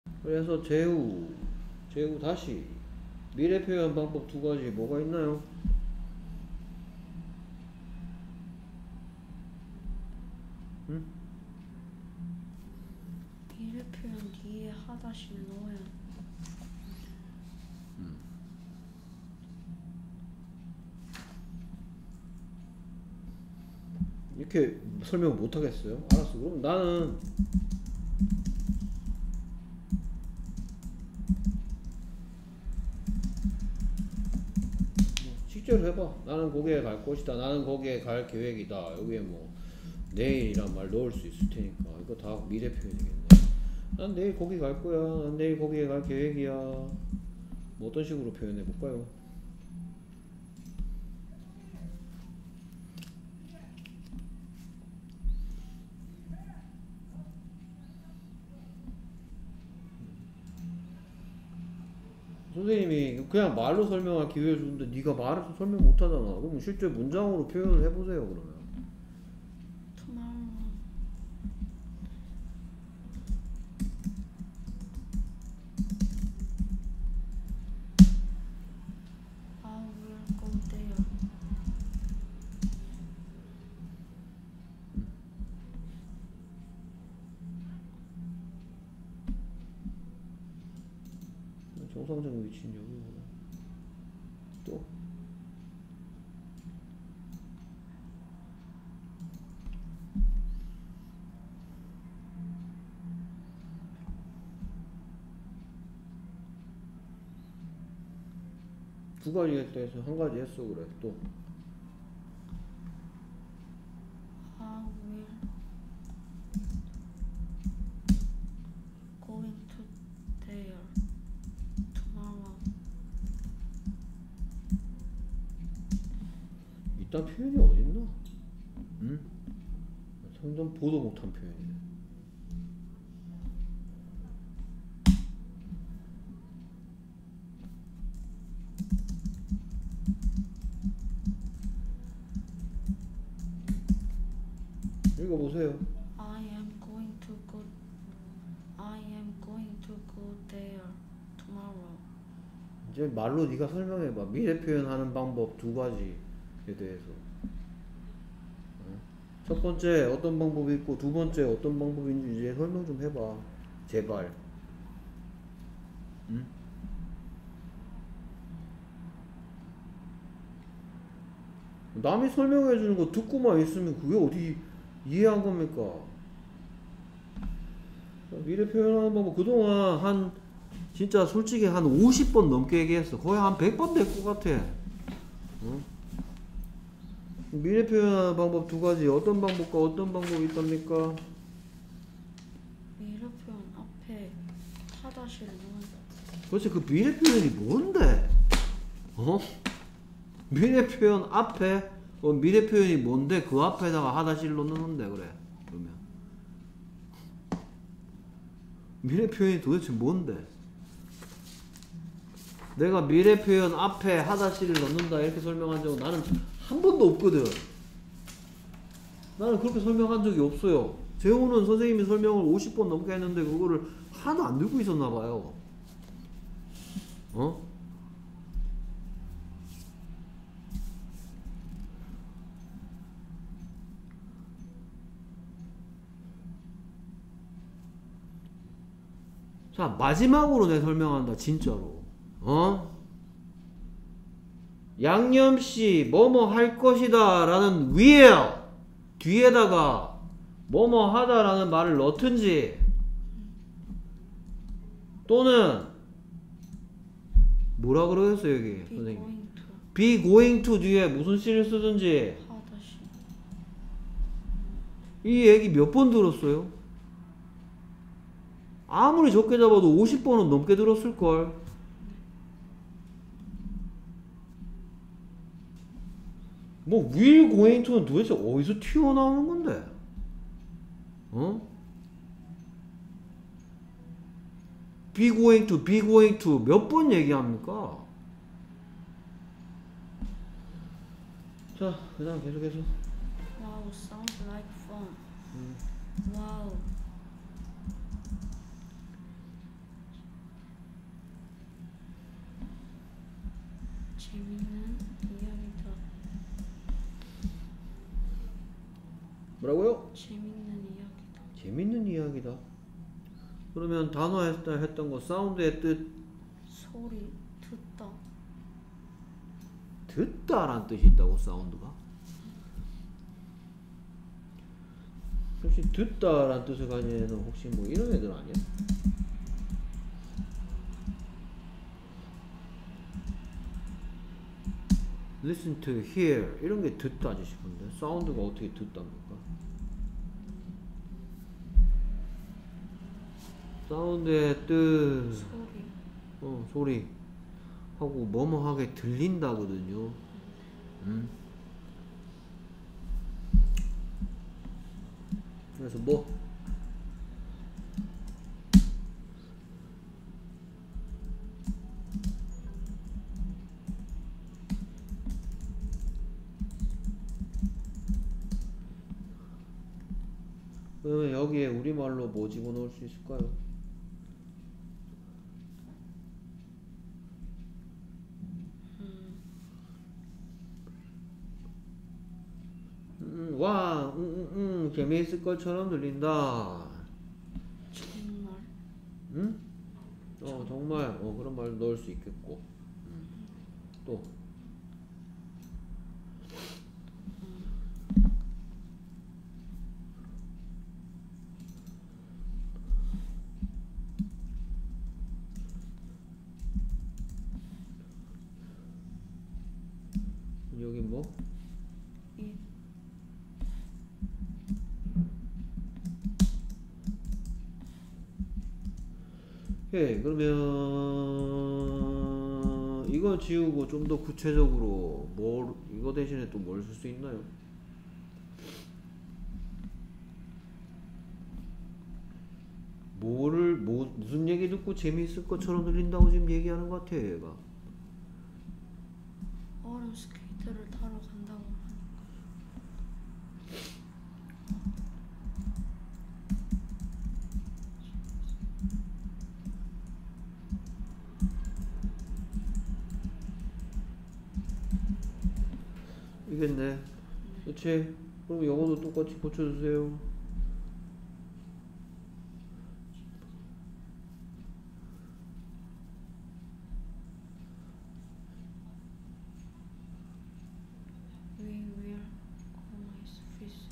그래서 제후 다시 미래 표현 방법 두 가지 뭐가 있나요? 응? 미래 표현 뒤에 하다시를 넣어야 이렇게 설명 못 하겠어요? 알았어. 그럼 나는 실제로 해봐. 나는 거기에 갈 것이다. 나는 거기에 갈 계획이다. 여기에 뭐 내일이란 말 넣을 수 있을 테니까 이거 다 미래 표현이겠네. 난 내일 거기 갈 거야. 난 내일 거기에 갈 계획이야. 뭐 어떤 식으로 표현해 볼까요? 선생님이 그냥 말로 설명할 기회를 주는데 네가 말해서 설명 못 하잖아. 그럼 실제 문장으로 표현을 해보세요. 그러면 tomorrow I will go there. 정상적 위치는 여기구나. 또 두 가지 했다 한 가지 했어. 그래. 또 I will going to there tomorrow. 이딴 표현이 어딨나? 응? 상점 보도 못한 표현이네. 읽어보세요. I am going to go there tomorrow. 이제 말로 네가 설명해봐. 미래 표현하는 방법 두 가지에 대해서. 첫 번째 어떤 방법이 있고 두 번째 어떤 방법인지 이제 설명 좀 해봐. 제발. 응? 남이 설명해 주는 거 듣고만 있으면 그게 어디 이해한 겁니까? 미래 표현하는 방법 그동안 한 진짜 솔직히 한 50번 넘게 얘기했어. 거의 한 100번 될 것 같아. 응? 미래 표현하는 방법 두 가지 어떤 방법과 어떤 방법이 있답니까? 미래 표현 앞에 하다시를 넣어야 도대체 그 미래 표현이 뭔데? 어? 미래 표현 앞에 미래 표현이 뭔데 그 앞에다가 하다시를 넣는데 그래. 그러면 미래 표현이 도대체 뭔데? 내가 미래 표현 앞에 하다시를 넣는다 이렇게 설명한 적은 나는 한 번도 없거든. 나는 그렇게 설명한 적이 없어요. 재호는 선생님이 설명을 50번 넘게 했는데 그거를 하나도 안 들고 있었나 봐요. 어? 자, 마지막으로 내 설명한다, 진짜로. 어? 양념씨, 뭐뭐 할 것이다, 라는 will, 뒤에다가 뭐뭐 하다 라는 말을 넣든지, 또는, 뭐라 그러겠어요, 여기, be 선생님? going to be going to 뒤에 무슨 시를 쓰든지, 하다시. 이 얘기 몇 번 들었어요? 아무리 적게 잡아도 50번은 넘게 들었을걸. 뭐 will going to는 도대체 어디서 튀어나오는 건데? 어? be going to 몇 번 얘기합니까? 자, 그 다음 계속해서. Wow, sounds like fun. Wow. 재밌는 이야기다. 뭐라고요? 재밌는 이야기다. 재밌는 이야기다. 그러면 단어 했던 거 사운드의 뜻 소리 듣다. 듣다라는 뜻이 있다고 사운드가? 혹시 듣다라는 뜻을 가진 애는 혹시 뭐 이런 애들 아니야? listen to hear 이런 게 듣다지 싶은데 사운드가 어떻게 듣답니까? 사운드의 뜻 소리. 소리 하고 뭐뭐하게 들린다거든요. 그래서 뭐 그러면 여기에 우리말로 뭐 집어넣을 수 있을까요? 와, 재미있을 것처럼 들린다. 정말. 응? 정말, 그런 말 넣을 수 있겠고. 또. 여기 뭐? 이 그러면 이거 지우고 좀 더 구체적으로 이거 대신에 또 뭘 쓸 수 있나요? 무슨 얘기 듣고 재미있을 것처럼 들린다고 지금 얘기하는 것 같아 얘가. 얼음 스케이트를 타러 간다고 하니까. 이겠네. 그치? 그럼 영어도 똑같이 고쳐주세요. We will go ice fish.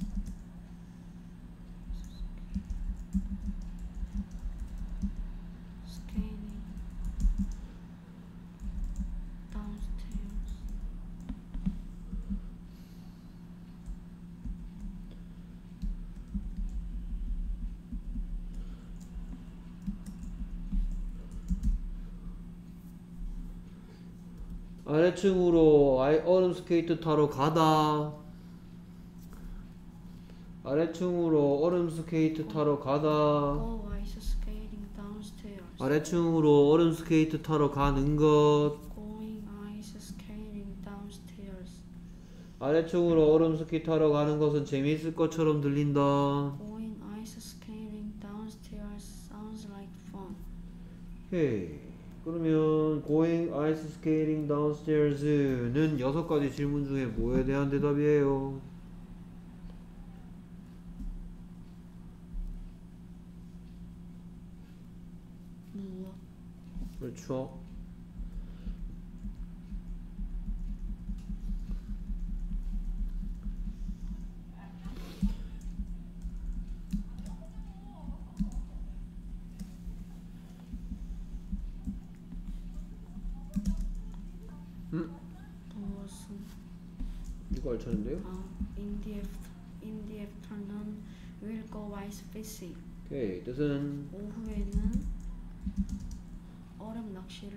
Skating downstairs. 아래층으로 얼음 스케이트 타러 가다. 아래층으로 얼음 스케이트 타러 가다. Go ice skating downstairs. 아래층으로 얼음 스케이트 타러 가는 것. Going ice skating downstairs. 아래층으로 얼음 스키 타러 가는 것은 재미있을 것처럼 들린다. Going ice skating downstairs sounds like fun. 그러면 going ice skating downstairs는 6가지 질문 중에 뭐에 대한 대답이에요? 무엇? 그렇죠. 무엇은? 이거 알차는데요? In the afternoon, we'll go ice fishing. 뜻은 오후에는 얼음 낚시를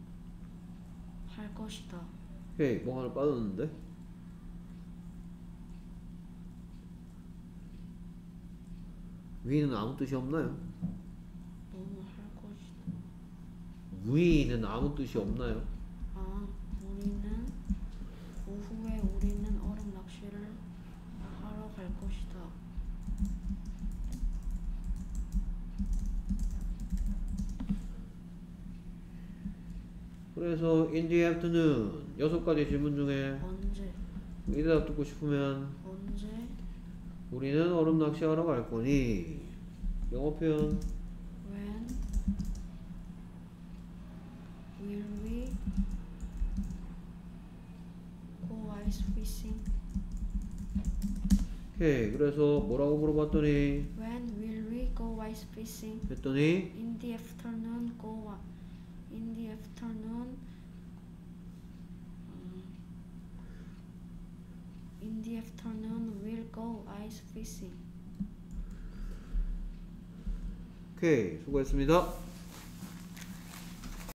할 것이다. 뭐 하나 빠졌는데? 위는 아무 뜻이 없나요? 뭐뭐 할 것이다. 위는 아무 뜻이 없나요? 오후에 우리는 얼음 낚시를 하러 갈 것이다. 그래서 in the afternoon 6가지 질문 중에 언제 이 대답 듣고 싶으면 언제 우리는 얼음 낚시하러 갈 거니 영어 표현 when will we go ice fishing? 오케이 그래서 뭐라고 물어봤더니 When will we go ice fishing? 했더니 In the afternoon in the afternoon in the afternoon we'll go ice fishing. 오케이 수고했습니다.